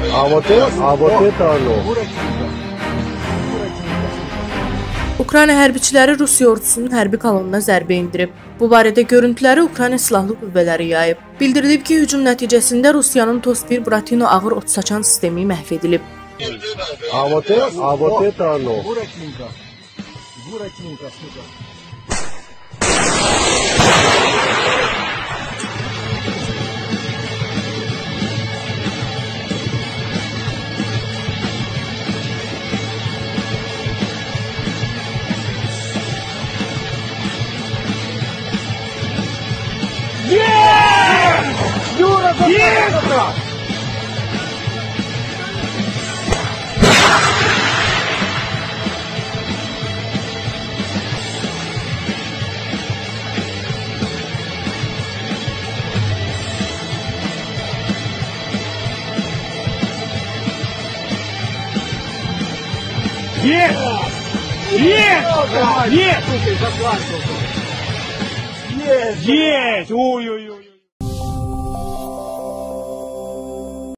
А вот это оно. Ukrayna hərbiçiləri Rusiya ordusunun hərbi kolonuna zərbə endirib. Bu barədə görüntüləri Ukrayna Silahlı Qüvvələri yayıb. Bildirilib ki, hücum nəticəsində Rusiyanın TOS-1 Buratino ağır odsaçan sistemi məhv edilib. А вот это оно. Есть! Есть! Есть! Есть! Ой-ой-ой!